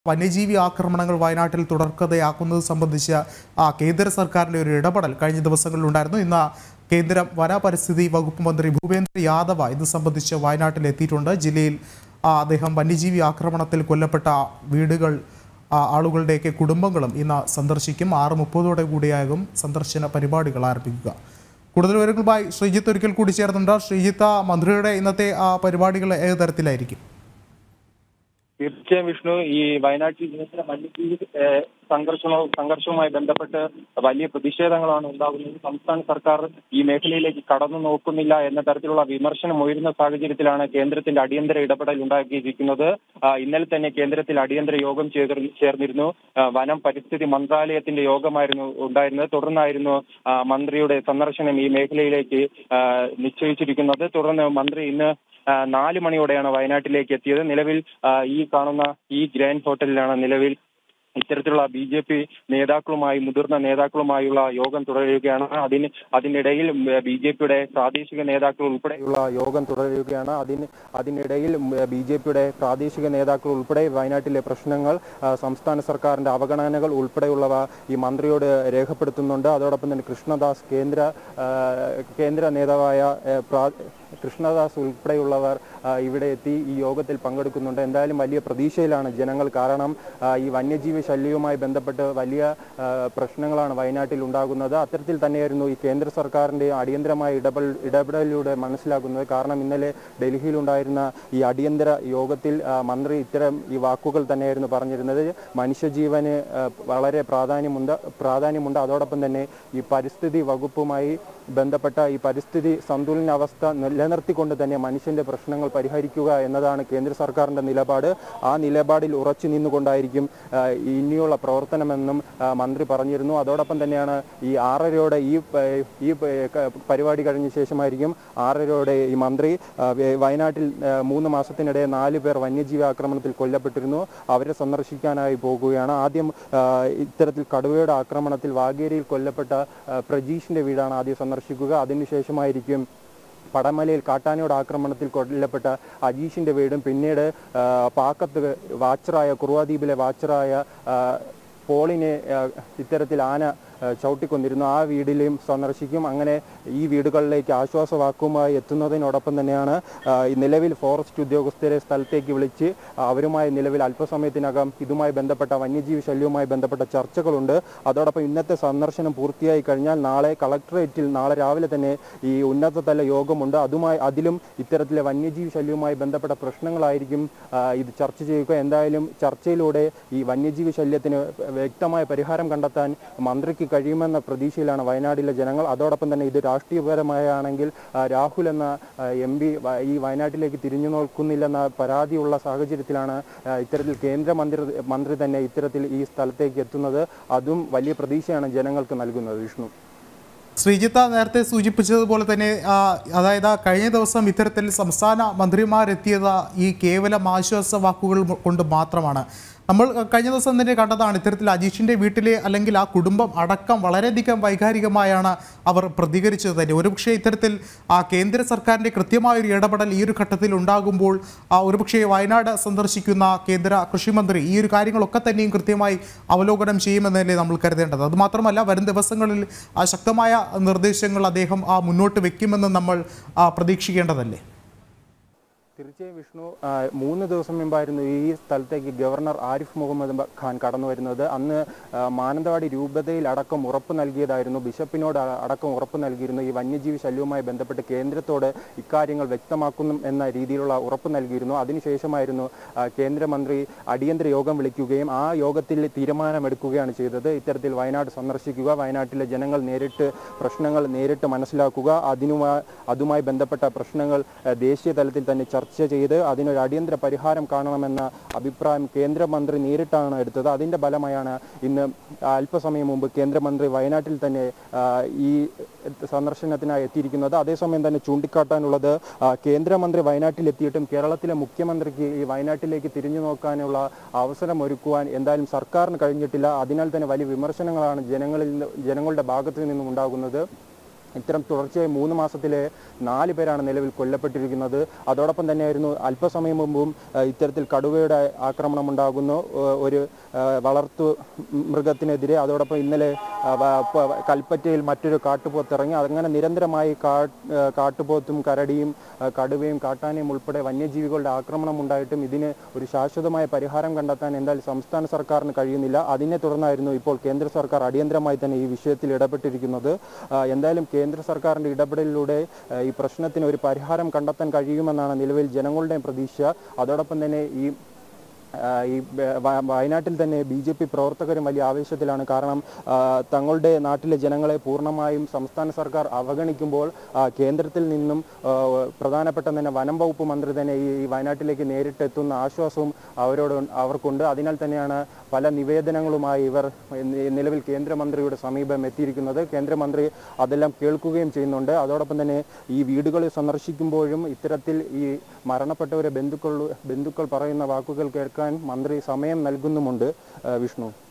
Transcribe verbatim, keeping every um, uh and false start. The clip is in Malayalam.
വന്യജീവി ആക്രമണങ്ങൾ വയനാട്ടിൽ തുടർക്കഥയാക്കുന്നത് സംബന്ധിച്ച ആ കേന്ദ്ര സർക്കാരിൻ്റെ ഒരു ഇടപെടൽ കഴിഞ്ഞ ദിവസങ്ങളിലുണ്ടായിരുന്നു. ഇന്ന് കേന്ദ്ര വന പരിസ്ഥിതി വകുപ്പ് മന്ത്രി ഭൂപേന്ദ്ര യാദവ് ഇത് സംബന്ധിച്ച് വയനാട്ടിൽ എത്തിയിട്ടുണ്ട്. ജില്ലയിൽ അദ്ദേഹം വന്യജീവി ആക്രമണത്തിൽ കൊല്ലപ്പെട്ട വീടുകൾ ആളുകളുടെയൊക്കെ കുടുംബങ്ങളും ഇന്ന് സന്ദർശിക്കും. ആറ് മുപ്പതോടെ കൂടിയാകും സന്ദർശന പരിപാടികൾ ആരംഭിക്കുക. കൂടുതൽ വിവരങ്ങളുമായി ശ്രീജിത്ത് ഒരിക്കൽ കൂടി ചേർന്നുണ്ട്. ശ്രീജിത്ത്, മന്ത്രിയുടെ ഇന്നത്തെ പരിപാടികൾ ഏത് തരത്തിലായിരിക്കും? തീർച്ചയായും വിഷ്ണു, ഈ വയനാട്ടിൽ വന്യജീവി സംഘർഷവും സംഘർഷവുമായി ബന്ധപ്പെട്ട് വലിയ പ്രതിഷേധങ്ങളാണ് ഉണ്ടാകുന്നത്. സംസ്ഥാന സർക്കാർ ഈ മേഖലയിലേക്ക് കടന്നു നോക്കുന്നില്ല എന്ന തരത്തിലുള്ള വിമർശനം ഉയരുന്ന സാഹചര്യത്തിലാണ് കേന്ദ്രത്തിന്റെ അടിയന്തര ഇടപെടൽ ഉണ്ടാക്കിയിരിക്കുന്നത്. ഇന്നലെ തന്നെ കേന്ദ്രത്തിൽ അടിയന്തര യോഗം ചേർന്നിരുന്നു. വനം പരിസ്ഥിതി മന്ത്രാലയത്തിന്റെ യോഗമായിരുന്നു ഉണ്ടായിരുന്നത്. തുടർന്നായിരുന്നു മന്ത്രിയുടെ സന്ദർശനം ഈ മേഖലയിലേക്ക് നിശ്ചയിച്ചിരിക്കുന്നത്. തുടർന്ന് മന്ത്രി ഇന്ന് നാല് മണിയോടെയാണ് വയനാട്ടിലേക്ക് എത്തിയത്. നിലവിൽ ഈ കാണുന്ന ഈ ഗ്രാൻഡ് ഹോട്ടലിലാണ് നിലവിൽ ഇത്തരത്തിലുള്ള ബി ജെ പി നേതാക്കളുമായി മുതിർന്ന നേതാക്കളുമായുള്ള യോഗം തുടരുകയാണ്. അതിന് അതിനിടയിൽ ബി ജെ പിയുടെ പ്രാദേശിക നേതാക്കൾ ഉൾപ്പെടെയുള്ള യോഗം തുടരുകയാണ്. അതിന് അതിനിടയിൽ ബി ജെ പിയുടെ പ്രാദേശിക നേതാക്കൾ ഉൾപ്പെടെ വയനാട്ടിലെ പ്രശ്നങ്ങൾ, സംസ്ഥാന സർക്കാരിന്റെ അവഗണനകൾ ഉൾപ്പെടെയുള്ളവ ഈ മന്ത്രിയോട് രേഖപ്പെടുത്തുന്നുണ്ട്. അതോടൊപ്പം തന്നെ കൃഷ്ണദാസ് കേന്ദ്ര കേന്ദ്ര നേതാവായ കൃഷ്ണദാസ് ഉൾപ്പെടെയുള്ളവർ ഇവിടെ എത്തി ഈ യോഗത്തിൽ പങ്കെടുക്കുന്നുണ്ട്. എന്തായാലും വലിയ പ്രതീക്ഷയിലാണ് ജനങ്ങൾ. കാരണം ഈ വന്യജീവി ശല്യവുമായി ബന്ധപ്പെട്ട് വലിയ പ്രശ്നങ്ങളാണ് വയനാട്ടിൽ ഉണ്ടാകുന്നത്. അത്തരത്തിൽ തന്നെയായിരുന്നു ഈ കേന്ദ്ര സർക്കാരിൻ്റെ അടിയന്തരമായ ഇടപെടൽ ഇടപെടലിലൂടെ മനസ്സിലാക്കുന്നത്. കാരണം ഇന്നലെ ഡൽഹിയിലുണ്ടായിരുന്ന ഈ അടിയന്തര യോഗത്തിൽ മന്ത്രി ഇത്തരം ഈ വാക്കുകൾ തന്നെയായിരുന്നു പറഞ്ഞിരുന്നത്. മനുഷ്യജീവന് വളരെ പ്രാധാന്യമുണ്ട് പ്രാധാന്യമുണ്ട് അതോടൊപ്പം തന്നെ ഈ പരിസ്ഥിതി വകുപ്പുമായി ബന്ധപ്പെട്ട ഈ പരിസ്ഥിതി സന്തുലനാവസ്ഥ നിലനിർത്തിക്കൊണ്ട് തന്നെ മനുഷ്യന്റെ പ്രശ്നങ്ങൾ പരിഹരിക്കുക എന്നതാണ് കേന്ദ്ര സർക്കാരിന്റെ നിലപാട്. ആ നിലപാടിൽ ഉറച്ചു നിന്നുകൊണ്ടായിരിക്കും ഇനിയുള്ള പ്രവർത്തനമെന്നും മന്ത്രി പറഞ്ഞിരുന്നു. അതോടൊപ്പം തന്നെയാണ് ഈ ആറരയോടെ ഈ ഈ പരിപാടി കഴിഞ്ഞ ശേഷമായിരിക്കും ആറരയോടെ ഈ മന്ത്രി വയനാട്ടിൽ മൂന്ന് മാസത്തിനിടെ നാല് പേർ വന്യജീവി ആക്രമണത്തിൽ കൊല്ലപ്പെട്ടിരുന്നു. അവരെ സന്ദർശിക്കാനായി പോകുകയാണ്. ആദ്യം ഇത്തരത്തിൽ കടുവയുടെ ആക്രമണത്തിൽ വാഗേരിയിൽ കൊല്ലപ്പെട്ട പ്രജീഷിന്റെ വീടാണ് ആദ്യം സന്ദർശിക്കുക. അതിനുശേഷമായിരിക്കും പടമലയിൽ കാട്ടാനയുടെ ആക്രമണത്തിൽ കൊല്ലപ്പെട്ട അജീഷിന്റെ വീടും പിന്നീട് പാക്കത്ത് വാച്ചറായ കുറുവാദ്വീപിലെ വാച്ചറായ പോളിനെ ഇത്തരത്തിൽ ആന ചവിട്ടിക്കൊണ്ടിരുന്നു. ആ വീടിലും സന്ദർശിക്കും. അങ്ങനെ ഈ വീടുകളിലേക്ക് ആശ്വാസവാക്കുമായി എത്തുന്നതിനോടൊപ്പം തന്നെയാണ് നിലവിൽ ഫോറസ്റ്റ് ഉദ്യോഗസ്ഥരെ സ്ഥലത്തേക്ക് വിളിച്ച് അവരുമായി നിലവിൽ അല്പസമയത്തിനകം ഇതുമായി ബന്ധപ്പെട്ട വന്യജീവി ശല്യവുമായി ബന്ധപ്പെട്ട ചർച്ചകളുണ്ട്. അതോടൊപ്പം ഇന്നത്തെ സന്ദർശനം പൂർത്തിയായി കഴിഞ്ഞാൽ നാളെ കളക്ടറേറ്റിൽ നാളെ രാവിലെ തന്നെ ഈ ഉന്നതതല യോഗമുണ്ട്. അതുമായി അതിലും ഇത്തരത്തിലെ വന്യജീവി ശല്യവുമായി ബന്ധപ്പെട്ട പ്രശ്നങ്ങളായിരിക്കും ഇത് ചർച്ച ചെയ്യുക. എന്തായാലും ചർച്ചയിലൂടെ ഈ വന്യജീവി ശല്യത്തിന് വ്യക്തമായ പരിഹാരം കണ്ടെത്താൻ മന്ത്രിക്ക് കഴിയുമെന്ന പ്രതീക്ഷയിലാണ് വയനാട്ടിലെ ജനങ്ങൾ. അതോടൊപ്പം തന്നെ ഇത് രാഷ്ട്രീയപരമായാണെങ്കിൽ രാഹുൽ എന്ന എം പി ഈ വയനാട്ടിലേക്ക് തിരിഞ്ഞു നോക്കുന്നില്ലെന്ന പരാതിയുള്ള സാഹചര്യത്തിലാണ് ഇത്തരത്തിൽ കേന്ദ്രമന്ത്രി മന്ത്രി തന്നെ ഇത്തരത്തിൽ ഈ സ്ഥലത്തേക്ക് എത്തുന്നത്. അതും വലിയ പ്രതീക്ഷയാണ് ജനങ്ങൾക്ക് നൽകുന്നത്. വിഷ്ണു, ശ്രീജിത്ത് നേരത്തെ സൂചിപ്പിച്ചതുപോലെ തന്നെ അതായത് കഴിഞ്ഞ ദിവസം ഇത്തരത്തിൽ സംസ്ഥാന മന്ത്രിമാരെത്തിയത് ഈ കേവലം ആശ്വാസ വാക്കുകൾ കൊണ്ട് മാത്രമാണ്. നമ്മൾ കഴിഞ്ഞ ദിവസം തന്നെ കണ്ടതാണ് ഇത്തരത്തിൽ അജീഷിൻ്റെ വീട്ടിലെ അല്ലെങ്കിൽ ആ കുടുംബം അടക്കം വളരെയധികം വൈകാരികമായാണ് അവർ പ്രതികരിച്ചത് തന്നെ. ഒരുപക്ഷെ ഇത്തരത്തിൽ ആ കേന്ദ്ര സർക്കാരിൻ്റെ കൃത്യമായൊരു ഇടപെടൽ ഈ ഒരു ഘട്ടത്തിൽ ഉണ്ടാകുമ്പോൾ ഒരുപക്ഷെ വയനാട് സന്ദർശിക്കുന്ന കേന്ദ്ര കൃഷിമന്ത്രി ഈ ഒരു കാര്യങ്ങളൊക്കെ തന്നെയും കൃത്യമായി അവലോകനം ചെയ്യുമെന്നല്ലേ നമ്മൾ കരുതേണ്ടത്. അതുമാത്രമല്ല വരും ദിവസങ്ങളിൽ ശക്തമായ നിർദ്ദേശങ്ങൾ അദ്ദേഹം മുന്നോട്ട് വയ്ക്കുമെന്ന് നമ്മൾ പ്രതീക്ഷിക്കേണ്ടതല്ലേ? തീർച്ചയായും വിഷ്ണു, മൂന്ന് ദിവസം മുമ്പായിരുന്നു ഈ സ്ഥലത്തേക്ക് ഗവർണർ ആരിഫ് മുഹമ്മദ് ഖാൻ കടന്നു വരുന്നത്. അന്ന് മാനന്തവാടി രൂപതയിൽ അടക്കം ഉറപ്പ് നൽകിയതായിരുന്നു, ബിഷപ്പിനോട് അടക്കം ഉറപ്പ് നൽകിയിരുന്നു ഈ വന്യജീവി ശല്യവുമായി ബന്ധപ്പെട്ട് കേന്ദ്രത്തോട് ഇക്കാര്യങ്ങൾ വ്യക്തമാക്കുന്നു എന്ന രീതിയിലുള്ള ഉറപ്പ് നൽകിയിരുന്നു. അതിനുശേഷമായിരുന്നു കേന്ദ്രമന്ത്രി അടിയന്തര യോഗം വിളിക്കുകയും ആ യോഗത്തിൽ തീരുമാനമെടുക്കുകയാണ് ചെയ്തത്. ഇത്തരത്തിൽ വയനാട് സന്ദർശിക്കുക, വയനാട്ടിലെ ജനങ്ങൾ നേരിട്ട് പ്രശ്നങ്ങൾ നേരിട്ട് മനസ്സിലാക്കുക, അതിനുമായി അതുമായി ബന്ധപ്പെട്ട പ്രശ്നങ്ങൾ ദേശീയ തലത്തിൽ തന്നെ ചർച്ച ചെയ്ത് അതിനൊരു അടിയന്തര പരിഹാരം കാണണമെന്ന അഭിപ്രായം കേന്ദ്രമന്ത്രി നേരിട്ടാണ് എടുത്തത്. അതിന്റെ ഫലമായാണ് ഇന്ന് അല്പസമയം മുമ്പ് കേന്ദ്രമന്ത്രി വയനാട്ടിൽ തന്നെ ഈ സന്ദർശനത്തിനായി എത്തിയിരിക്കുന്നത്. അതേസമയം തന്നെ ചൂണ്ടിക്കാട്ടാനുള്ളത് കേന്ദ്രമന്ത്രി വയനാട്ടിൽ എത്തിയിട്ടും കേരളത്തിലെ മുഖ്യമന്ത്രിക്ക് ഈ വയനാട്ടിലേക്ക് തിരിഞ്ഞു നോക്കാനുള്ള അവസരം ഒരുക്കുവാൻ എന്തായാലും സർക്കാരിന് കഴിഞ്ഞിട്ടില്ല. അതിനാൽ തന്നെ വലിയ വിമർശനങ്ങളാണ് ജനങ്ങളിൽ ജനങ്ങളുടെ ഭാഗത്തു നിന്നും ഉണ്ടാകുന്നത്. ഇത്തരം തുടർച്ചയായി മൂന്ന് മാസത്തിലെ നാല് പേരാണ് നിലവിൽ കൊല്ലപ്പെട്ടിരിക്കുന്നത്. അതോടൊപ്പം തന്നെയായിരുന്നു അല്പസമയം മുമ്പും ഇത്തരത്തിൽ കടുവയുടെ ആക്രമണം ഉണ്ടാകുന്നു ഒരു വളർത്തു മൃഗത്തിനെതിരെ. അതോടൊപ്പം ഇന്നലെ കൽപ്പറ്റയിൽ മറ്റൊരു കാട്ടുപോത്ത് ഇറങ്ങി. അങ്ങനെ നിരന്തരമായി കാട്ടുപോത്തും കരടിയും കടുവയും കാട്ടാനയും ഉൾപ്പെടെ വന്യജീവികളുടെ ആക്രമണം ഉണ്ടായിട്ടും ഇതിന് ഒരു ശാശ്വതമായ പരിഹാരം കണ്ടെത്താൻ എന്തായാലും സംസ്ഥാന സർക്കാരിന് കഴിയുന്നില്ല. അതിനെ തുടർന്നായിരുന്നു ഇപ്പോൾ കേന്ദ്ര സർക്കാർ അടിയന്തരമായി തന്നെ ഈ വിഷയത്തിൽ ഇടപെട്ടിരിക്കുന്നത്. എന്തായാലും കേന്ദ്ര സർക്കാരിൻ്റെ ഇടപെടലിലൂടെ ഈ പ്രശ്നത്തിന് ഒരു പരിഹാരം കണ്ടെത്താൻ കഴിയുമെന്നാണ് നിലവിൽ ജനങ്ങളുടെ പ്രതീക്ഷ. അതോടൊപ്പം തന്നെ ഈ ഈ വയനാട്ടിൽ തന്നെ ബി ജെ പി പ്രവർത്തകരും വലിയ ആവേശത്തിലാണ്. കാരണം തങ്ങളുടെ നാട്ടിലെ ജനങ്ങളെ പൂർണ്ണമായും സംസ്ഥാന സർക്കാർ അവഗണിക്കുമ്പോൾ കേന്ദ്രത്തിൽ നിന്നും പ്രധാനപ്പെട്ട തന്നെ വനം വകുപ്പ് മന്ത്രി തന്നെ ഈ വയനാട്ടിലേക്ക് നേരിട്ടെത്തുന്ന ആശ്വാസവും അവരോട് അവർക്കുണ്ട്. അതിനാൽ തന്നെയാണ് പല നിവേദനങ്ങളുമായി ഇവർ നിലവിൽ കേന്ദ്രമന്ത്രിയുടെ സമീപം എത്തിയിരിക്കുന്നത്. കേന്ദ്രമന്ത്രി അതെല്ലാം കേൾക്കുകയും ചെയ്യുന്നുണ്ട്. അതോടൊപ്പം തന്നെ ഈ വീടുകൾ സന്ദർശിക്കുമ്പോഴും ഇത്തരത്തിൽ ഈ മരണപ്പെട്ടവരെ ബന്ധുക്കൾ ബന്ധുക്കൾ പറയുന്ന വാക്കുകൾ കേൾക്കാൻ മന്ത്രി സമയം നൽകുന്നുമുണ്ട്. വിഷ്ണു.